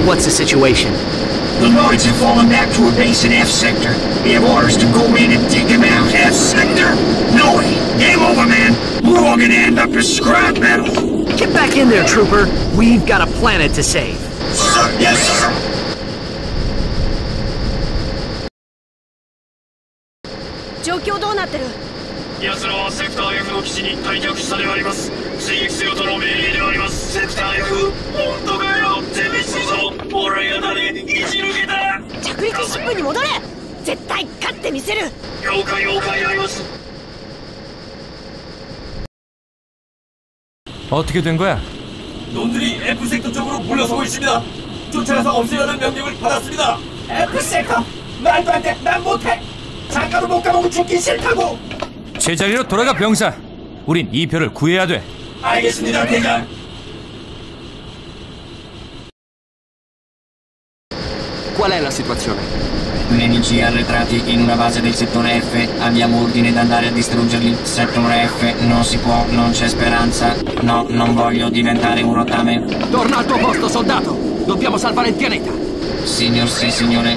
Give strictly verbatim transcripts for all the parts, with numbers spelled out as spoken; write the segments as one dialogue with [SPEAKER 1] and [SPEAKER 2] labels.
[SPEAKER 1] What's the situation?
[SPEAKER 2] The Lords have fallen back to a base in F Sector. We have orders to go in and take them out. F Sector? No way. Game over, man. We're all gonna end up as scrap metal.
[SPEAKER 1] Get back in there, Trooper. We've got a planet to save.
[SPEAKER 2] Sir, yes, sir.
[SPEAKER 3] 状況どうなってる？
[SPEAKER 4] 奴らはセクター F の基地に退却したであります。追撃せよとの命令であります。セクター F、本当かよ。手道するぞ。俺が誰いじ抜けた。
[SPEAKER 3] 着陸シップに戻れ。絶対勝ってみせる。
[SPEAKER 4] 了解了解あります。
[SPEAKER 5] 어떻게 된 거야?
[SPEAKER 6] 놈들이 F 섹터 쪽으로 몰려서고 있습니다. 쫓아가서 없애라는 명령을 받았습니다. F 섹터? 말도 안 돼. 난 못해. 장가로 못 가보고 죽기 싫다고.
[SPEAKER 5] 제자리로 돌아가 병사. 우린 이 표를 구해야 돼.
[SPEAKER 6] 알겠습니다, 대장.
[SPEAKER 1] Qual è la situazione?
[SPEAKER 2] Nemici arretrati in una base del settore F. Abbiamo ordine di andare a distruggerli. Settore F, non si può, non c'è speranza. No, non voglio diventare un rottame.
[SPEAKER 1] Torna al tuo posto, soldato! Dobbiamo salvare il pianeta!
[SPEAKER 2] Signor, sì, signore.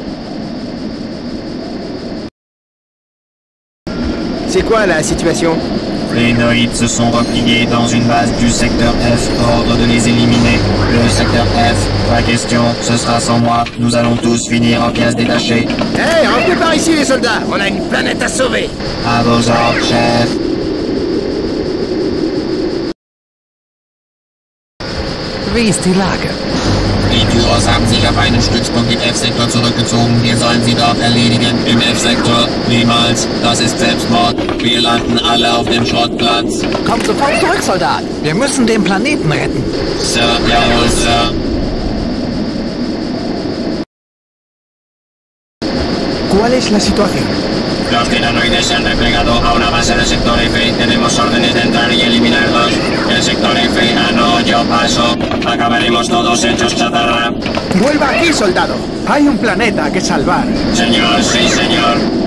[SPEAKER 7] C'est quoi la situation?
[SPEAKER 2] Les droïdes se sont repliés dans une base du secteur F. Ordre de les éliminer. Le secteur F, pas question, ce sera sans moi. Nous allons tous finir en pièces détachées.
[SPEAKER 7] Hé, hey, revenez par ici les soldats. On a une planète à sauver.
[SPEAKER 2] À vos ordres, chef.
[SPEAKER 1] Wie ist die Lage?
[SPEAKER 2] Die Tyros haben sich auf einen Stützpunkt im F-Sektor zurückgezogen. Wir sollen sie dort erledigen. Im F-Sektor? Niemals. Das ist Selbstmord. Wir landen alle auf dem Schrottplatz.
[SPEAKER 1] Komm sofort zurück, Soldat! Wir müssen den Planeten retten.
[SPEAKER 2] Sir, jawohl, Sir.
[SPEAKER 7] ¿Cuál es la situación?
[SPEAKER 2] Los tiranoides se han replegado a una base del sector F. Tenemos órdenes de entrar y eliminarlos. El sector F, ah no, yo paso. Acabaremos todos hechos chatarra.
[SPEAKER 7] Vuelva aquí, soldado. Hay un planeta que salvar.
[SPEAKER 2] Señor, sí, señor.